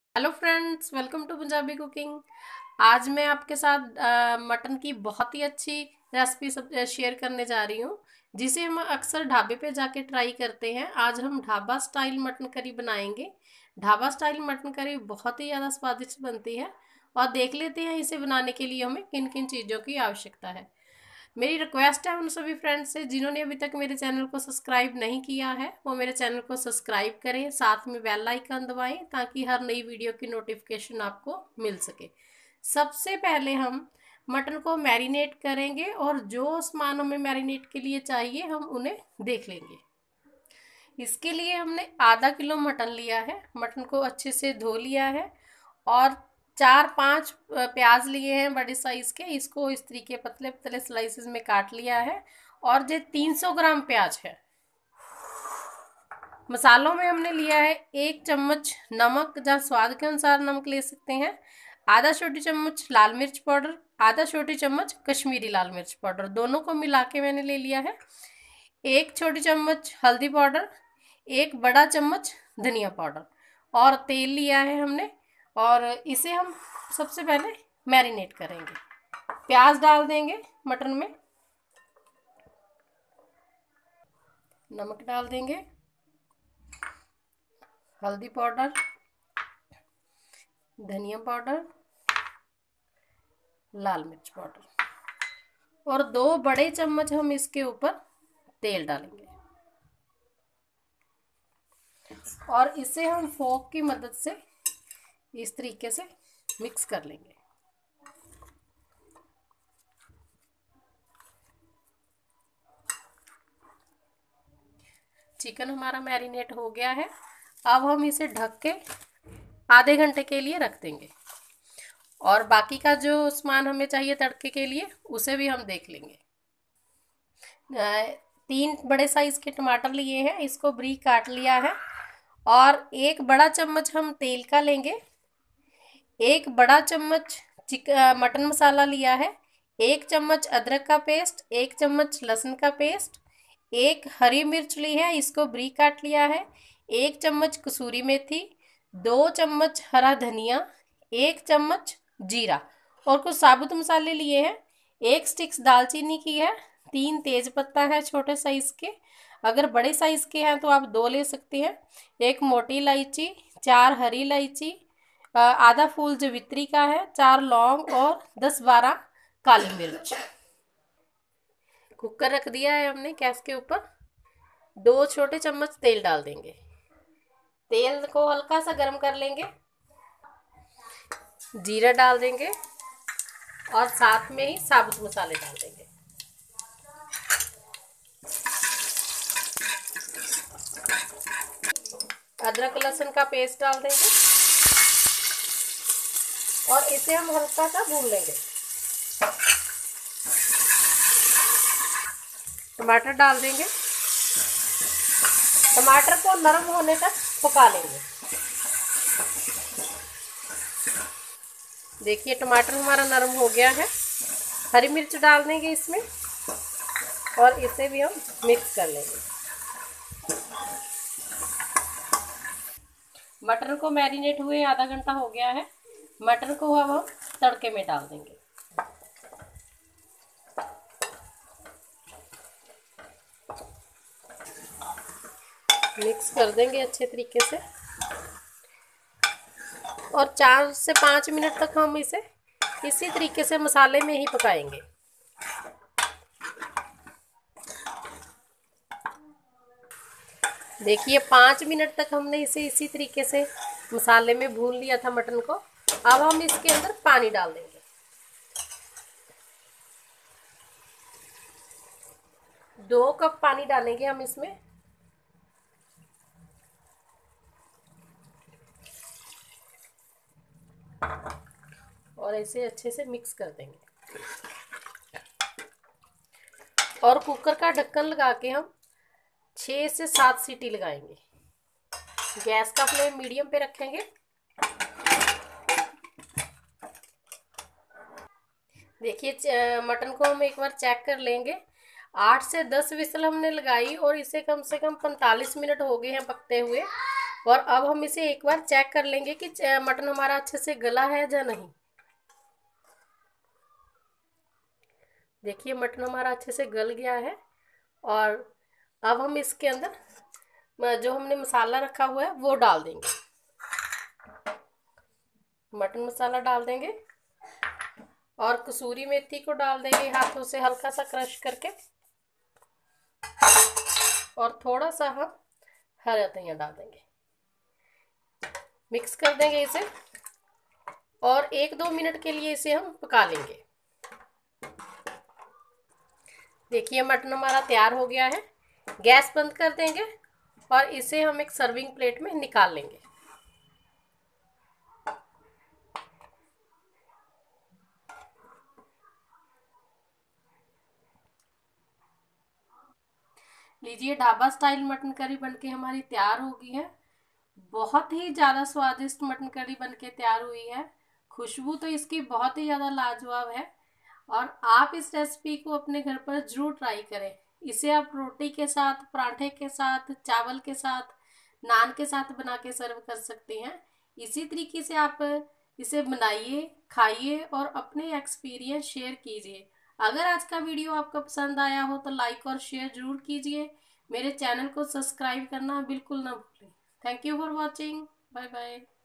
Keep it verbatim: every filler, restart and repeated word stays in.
Hello friends, welcome to Punjabi cooking. आज मैं आपके साथ अ, मटन की बहुत ही अच्छी रेसिपी सब शेयर करने जा रही हूँ, जिसे हम अक्सर ढाबे पे जाके ट्राई करते हैं। आज हम ढाबा स्टाइल मटन करी बनाएंगे। ढाबा स्टाइल मटन करी बहुत ही ज़्यादा स्वादिष्ट बनती है। और देख लेते हैं इसे बनाने के लिए हमें किन किन चीज़ों की आवश्यकता है। मेरी रिक्वेस्ट है उन सभी फ्रेंड्स से जिन्होंने अभी तक मेरे चैनल को सब्सक्राइब नहीं किया है, वो मेरे चैनल को सब्सक्राइब करें, साथ में बेल आइकन दबाएं ताकि हर नई वीडियो की नोटिफिकेशन आपको मिल सके। सबसे पहले हम मटन को मैरिनेट करेंगे और जो सामान हमें मैरिनेट के लिए चाहिए हम उन्हें देख लेंगे। इसके लिए हमने आधा किलो मटन लिया है। मटन को अच्छे से धो लिया है और चार पांच प्याज लिए हैं बड़े साइज के। इसको इस तरीके पतले पतले स्लाइसेस में काट लिया है। और ये तीन सौ ग्राम प्याज है। मसालों में हमने लिया है एक चम्मच नमक, जहाँ स्वाद के अनुसार नमक ले सकते हैं। आधा छोटी चम्मच लाल मिर्च पाउडर, आधा छोटी चम्मच कश्मीरी लाल मिर्च पाउडर, दोनों को मिला के मैंने ले लिया है। एक छोटी चम्मच हल्दी पाउडर, एक बड़ा चम्मच धनिया पाउडर और तेल लिया है हमने। और इसे हम सबसे पहले मैरिनेट करेंगे। प्याज डाल देंगे मटन में, नमक डाल देंगे, हल्दी पाउडर, धनिया पाउडर, लाल मिर्च पाउडर और दो बड़े चम्मच हम इसके ऊपर तेल डालेंगे। और इसे हम फोक की मदद से इस तरीके से मिक्स कर लेंगे। चिकन हमारा मैरिनेट हो गया है। अब हम इसे ढक के आधे घंटे के लिए रख देंगे और बाकी का जो सामान हमें चाहिए तड़के के लिए उसे भी हम देख लेंगे। तीन बड़े साइज के टमाटर लिए हैं, इसको बारीक काट लिया है। और एक बड़ा चम्मच हम तेल का लेंगे। एक बड़ा चम्मच चिक मटन मसाला लिया है। एक चम्मच अदरक का पेस्ट, एक चम्मच लहसुन का पेस्ट, एक हरी मिर्च ली है, इसको बारीक काट लिया है। एक चम्मच कसूरी मेथी, दो चम्मच हरा धनिया, एक चम्मच जीरा और कुछ साबुत मसाले लिए हैं। एक स्टिक्स दालचीनी की है, तीन तेज पत्ता है छोटे साइज के, अगर बड़े साइज के हैं तो आप दो ले सकते हैं। एक मोटी इलायची, चार हरी इलायची, आधा फूल जवित्री का है, चार लौंग और दस बारह काली मिर्च। कुकर रख दिया है हमने गैस के ऊपर। दो छोटे चम्मच तेल डाल देंगे। तेल को हल्का सा गर्म कर लेंगे, जीरा डाल देंगे और साथ में ही साबुत मसाले डाल देंगे। अदरक लहसुन का पेस्ट डाल देंगे और इसे हम हल्का सा भून लेंगे। टमाटर डाल देंगे। टमाटर को नरम होने तक पका लेंगे। देखिए टमाटर हमारा नरम हो गया है। हरी मिर्च डाल देंगे इसमें और इसे भी हम मिक्स कर लेंगे। मटर को मैरिनेट हुए आधा घंटा हो गया है। मटर को अब हम तड़के में डाल देंगे। मिक्स कर देंगे अच्छे तरीके से और चार से पाँच मिनट तक हम इसे इसी तरीके से मसाले में ही पकाएंगे। देखिए पाँच मिनट तक हमने इसे इसी तरीके से मसाले में भून लिया था मटन को। अब हम इसके अंदर पानी डाल देंगे। दो कप पानी डालेंगे हम इसमें। और इसे अच्छे से मिक्स कर देंगे और कुकर का ढक्कन लगा के हम छः से सात सीटी लगाएंगे। गैस का फ्लेम मीडियम पे रखेंगे। देखिए मटन को हम एक बार चेक कर लेंगे। आठ से दस विसल हमने लगाई और इसे कम से कम पैंतालीस मिनट हो गए हैं पकते हुए। और अब हम इसे एक बार चेक कर लेंगे कि मटन हमारा अच्छे से गला है या नहीं। देखिए मटन हमारा अच्छे से गल गया है। और अब हम इसके अंदर जो हमने मसाला रखा हुआ है वो डाल देंगे। मटन मसाला डाल देंगे और कसूरी मेथी को डाल देंगे हाथों से हल्का सा क्रश करके। और थोड़ा सा हम हरा धनिया डाल देंगे। मिक्स कर देंगे इसे और एक दो मिनट के लिए इसे हम पका लेंगे। देखिए मटन हमारा तैयार हो गया है। गैस बंद कर देंगे और इसे हम एक सर्विंग प्लेट में निकाल लेंगे। लीजिए ढाबा स्टाइल मटन करी बनके हमारी तैयार हो गई है। बहुत ही ज़्यादा स्वादिष्ट मटन करी बनके तैयार हुई है। खुशबू तो इसकी बहुत ही ज़्यादा लाजवाब है। और आप इस रेसिपी को अपने घर पर ज़रूर ट्राई करें। इसे आप रोटी के साथ, पराठे के साथ, चावल के साथ, नान के साथ बना के सर्व कर सकते हैं। इसी तरीके से आप इसे बनाइए, खाइए और अपने एक्सपीरियंस शेयर कीजिए। अगर आज का वीडियो आपको पसंद आया हो तो लाइक और शेयर जरूर कीजिए। मेरे चैनल को सब्सक्राइब करना बिल्कुल ना भूलें। Thank you for watching. Bye bye.